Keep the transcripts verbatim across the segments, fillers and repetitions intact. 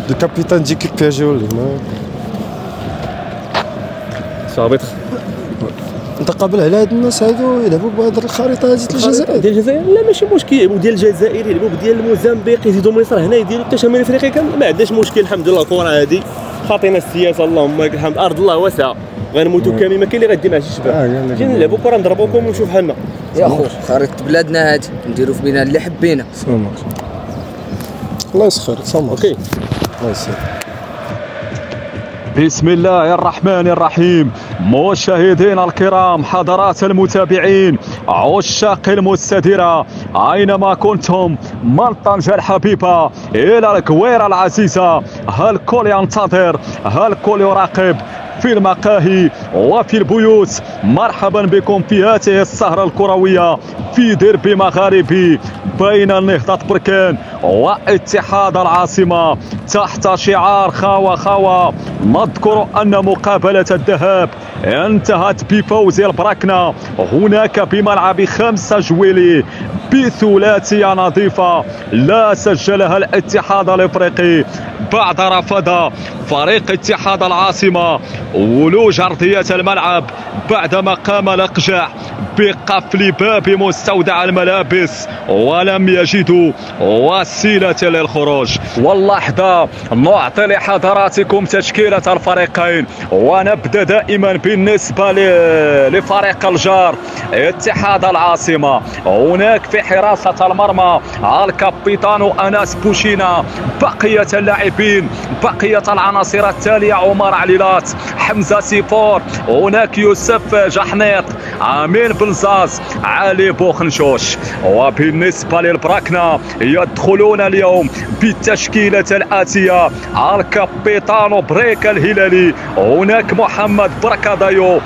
الكابيتان ديكيب بي جي ولا هنا صابت. انت قابل على هاد الناس هادو يلعبوا بهاد الخريطه هادي ديال الجزائر ديال الجزائر؟ لا ماشي مشكل، يلعبوا ديال الجزائر، يلعبوا ديال موزمبيق، يزيدوا مصر هنا، يديروا حتى شمال افريقيا، ما عندناش مشكل. الحمد لله الكره هادي خاطينا السياسه اللهم لك الحمد، ارض الله واسعه غنموتوا كاملين، ما كاين اللي غادي مع شي شباب. جينا نلعبوا كره نضربوكم ونشوف حالنا يا خو. خريطه بلادنا هادي نديروا في بينا اللي حبينا. الله يسخر سامر. اوكي الله يسخر. بسم الله الرحمن الرحيم. مشاهدينا الكرام، حضرات المتابعين، عشاق المستديرة أينما كنتم، من طنجة الحبيبة إلى الكويرة العزيزة، الكل ينتظر، الكل يراقب في المقاهي وفي البيوت. مرحبا بكم في هذه السهرة الكروية في ديربي مغاربي بين النهضة بركان واتحاد العاصمة تحت شعار خاوة خاوة. نذكر أن مقابلة الذهاب انتهت بفوز البراكنة هناك بملعب خمسة جويلي بثلاثية نظيفة لا سجلها الاتحاد الافريقي بعد رفض فريق اتحاد العاصمة ولوج ارضية الملعب بعدما قام الاقجاع بقفل باب مستودع الملابس ولم يجدوا وسيلة للخروج. واللحظة نعطي لحضراتكم تشكيلة الفريقين، ونبدأ دائما بالنسبة لفريق الجار اتحاد العاصمة. هناك في حراسة المرمى الكابيتان أناس بوشينا، بقية اللاعبين بقية العناصر التالية: عمر عليلات، حمزة سيفور، هناك يوسف جحنيط، امين بنزاز، علي بوخنشوش. وبالنسبة للبراكنة يدخلون اليوم بالتشكيلة الآتية: الكابيتان بريك الهلالي، هناك محمد بركادايو،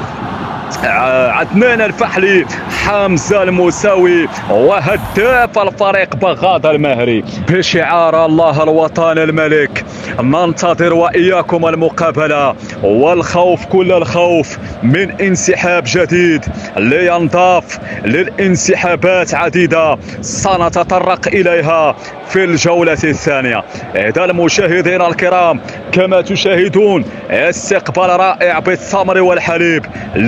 عدنان الفحلي، حمزة المساوي، وهداف الفريق بغاض المهري. بشعار الله الوطن الملك ننتظر وإياكم المقابلة، والخوف كل الخوف من انسحاب جديد لينضاف للانسحابات عديدة سنتطرق إليها في الجولة الثانية. إذا المشاهدين الكرام، كما تشاهدون استقبال رائع بالتمر والحليب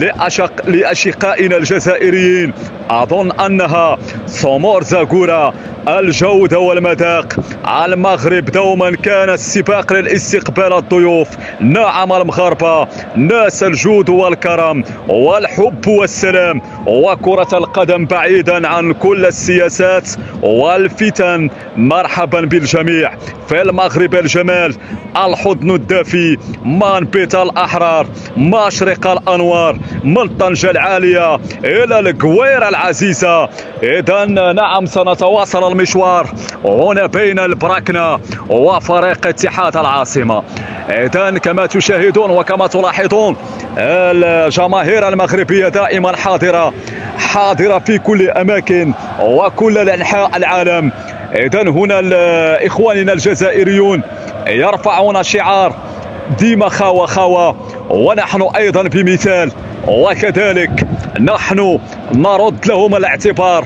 لأشقائنا الجزائريين، أظن أنها سمور زاغورا، الجودة والمذاق. المغرب دوما كان السباق للاستقبال الضيوف. نعم المغاربة ناس الجود والكرم والحب والسلام وكرة القدم بعيدا عن كل السياسات والفتن. مرحبا بالجميع في المغرب الجمال، الحضن الدافي، منبت الأحرار، مشرق الأنوار، من طنجة العالية إلى الكويرة العزيزة. إذا نعم سنتواصل المشوار هنا بين البراكنة وفريق اتحاد العاصمة. إذا كما تشاهدون وكما تلاحظون، الجماهير المغربية دائما حاضرة حاضرة في كل أماكن وكل أنحاء العالم. إذا هنا إخواننا الجزائريون يرفعون شعار ديما خاوة خاوة، ونحن أيضا بمثال، وكذلك نحن نرد لهم الاعتبار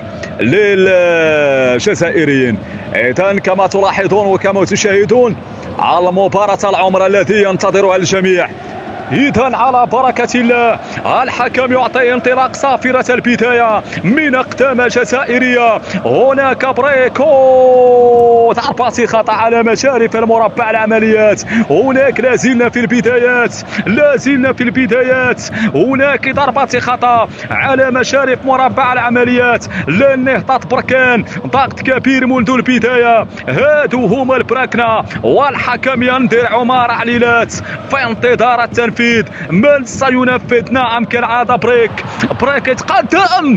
للجزائريين. إذا كما تلاحظون وكما تشاهدون على المباراة العمر الذي ينتظرها الجميع. إذا على بركة الله الحكم يعطي انطلاق صافرة البداية من أقدام جزائرية. هناك بريكو، ضربة خطأ على مشارف المربع العمليات. هناك لازلنا في البدايات، لازلنا في البدايات. هناك ضربة خطأ على مشارف مربع العمليات للنهضة بركان. ضغط كبير منذ البداية. هادو هما البراكنة، والحكم ينذر عمر عليلات في انتظار التنفيذ. من سينفذ؟ نعم كالعادة بريك، بريك يتقدم.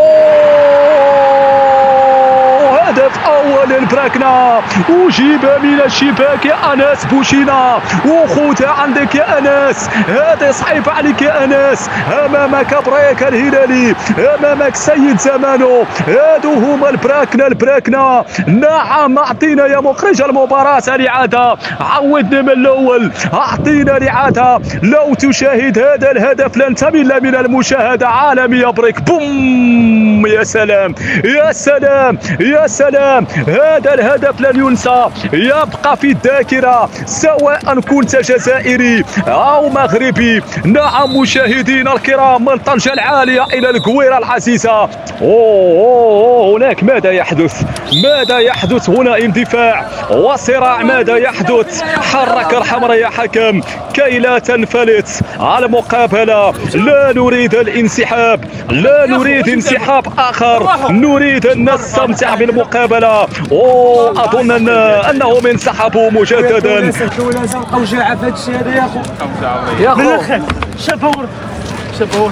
اوه، هدف اول للبراكنة، وجيب من الشباك يا اناس بوشينا، وخذها عندك يا اناس، هذا صعيب عليك يا اناس. امامك بريك الهلالي، امامك سيد زمانو. هادو هما البراكنة، البراكنة. نعم اعطينا يا مخرج المباراة الاعادة، عودنا من الاول، اعطينا الاعادة. لو تشاهد هذا الهدف لن تمل من المشاهدة. عالمي يا بريك، بوم، يا سلام يا سلام يا سلام، هذا الهدف لن ينسى، يبقى في الذاكرة سواء كنت جزائري أو مغربي. نعم مشاهدينا الكرام، من طنجة العالية إلى القويرة العزيزة. أوه, أوه هناك ماذا يحدث؟ ماذا يحدث هنا؟ اندفاع وصراع، ماذا يحدث؟ حرك الحمراء يا حكم كي لا تنفلت المقابلة. لا نريد الانسحاب، لا نريد انسحاب آخر، نريد أن نستمتع بالمقابلة. أوه أظن أن أنهم انسحبوا مجددا. وجاعة في هذا الشيء هذا يا أخو، يا أخو شافور شافور.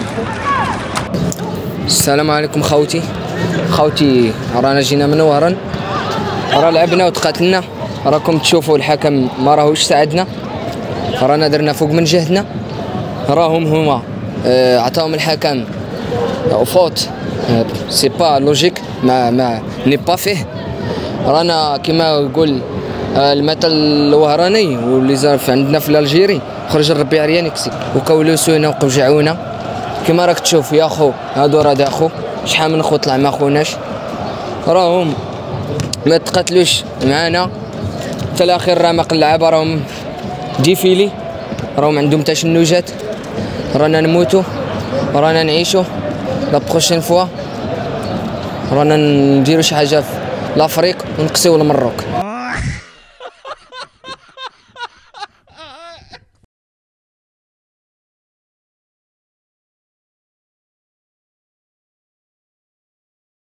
السلام عليكم خوتي خوتي رانا جينا منورا، راه لعبنا وتقاتلنا، راكم تشوفوا الحكم ما راهوش ساعدنا، رانا درنا فوق من جهدنا. راهم هما اه عطاهم الحكم فوت اه سي با لوجيك، ما ما ني با فيه. رانا كما يقول اه المثل الوهراني واللي زار عندنا في الجيري، خرج الربي عريان يكسي وكولوسونا وقوجعونا. كما راك تشوف يا خو، هادو راه داخو شحال من خو طلع ما خوناش، راهم ما تقاتلوش معانا حتى الاخير. راه باقي اللعابه راهم ديفيلي، راهم عندهم تشنجات، رانا نموتو رانا نعيشو. لا بروشين فوا رانا نديرو شي حاجه في لافريق ونقسيو المروك.